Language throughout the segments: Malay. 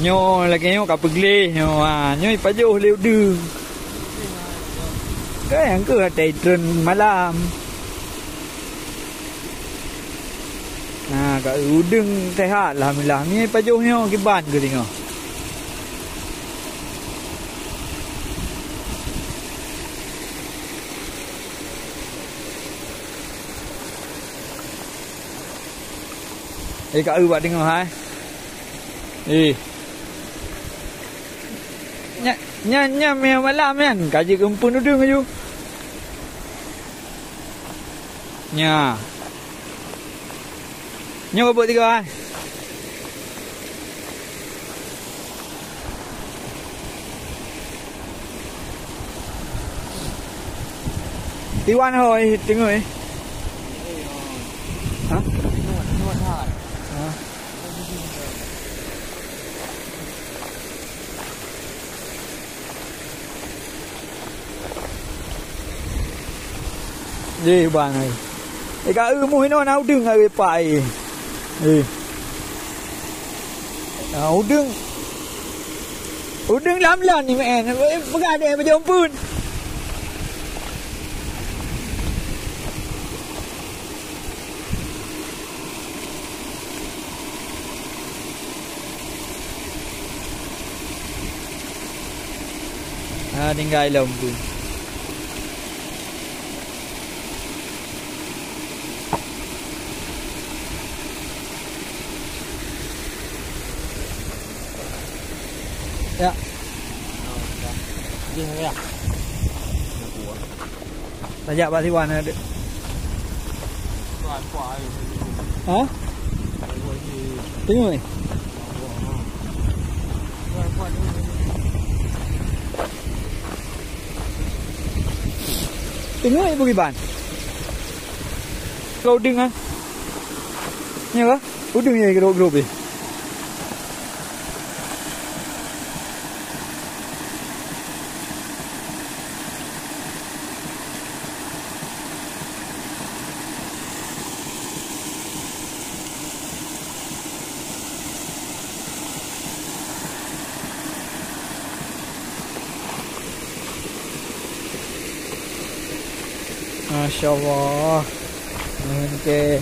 nyo lagi nyo kapag gle nyo nyo ipajuh liu deng cái yang cứ chạy trơn malam nah ka udeng sehat alhamdulillah ni pajuh nyo kiban ke tengok Kak buat tengok hai. Nya meh malam kan. Kaji kempun udung aju. Nya. Nya buat tiga hai. Tiwan hồi tengok ni. Hả? Gì bà này cái cả mũi nó nấu đừng ở phải đừng lắm lần như mẹ nó với gà đè mà giống phun tinggal lom tu ya. Đi thôi à? Tajak Pak Tiwan ada. Hả? Tengok ni. Tengok ibu kiban. Kau dengar? Ni apa? Udung ni gerok-gerok ni. Masya Allah. Okay.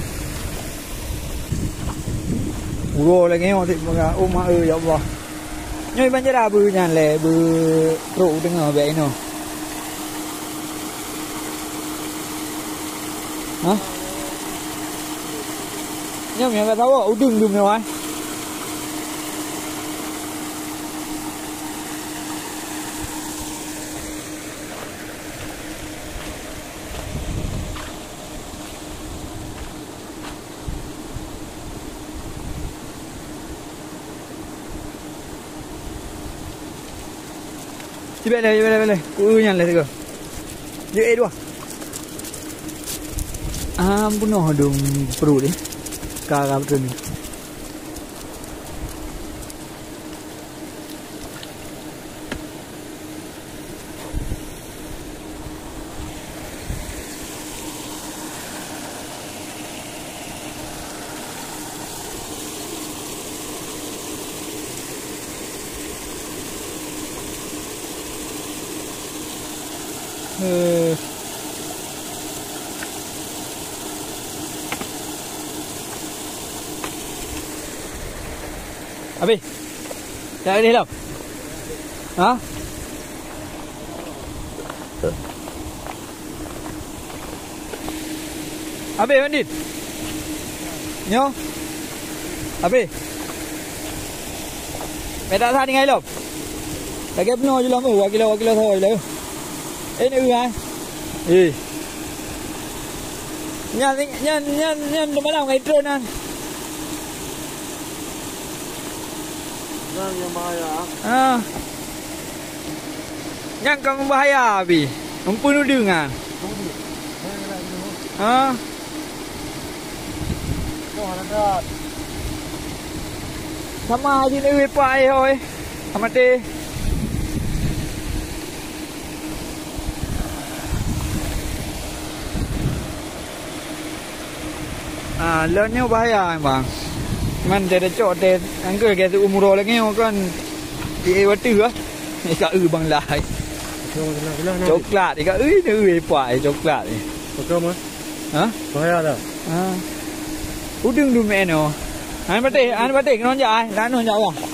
Uro lagi ni waktu makan rumah ya Allah. Nyoi banjir abu nyan le bu ru dengar be ino. Hah? Nyom yang kata awak udung dum ni wai. Boleh. Kunyang lah tu. Dia dua. Bunuh dong perut ni. Kara betul ni. Abi, dah ni lam. Ha? Abi, bandit. Nyo. Abi. Mẹ đã tha đi ngay lắm. Đã ghép nồi cho lắm, qua kilo thôi lấy. Ê nữ ai? Gì? Nhân bắt đầu ngày trơn ăn. Yang kang bahaya abi. Ampun udung ah. Sama aja ni pai hoy. Amate. Lớn nhau bahaya bang. Man jadi cok teh angker ke tu umur lagi kan di waktu ah. Ni ka bang lai. Coklat ni ka ni pai coklat ni. Betul mah? Ha? Bahaya dah. Ha. Udung du me no. An batik non jai, lan non jai ah.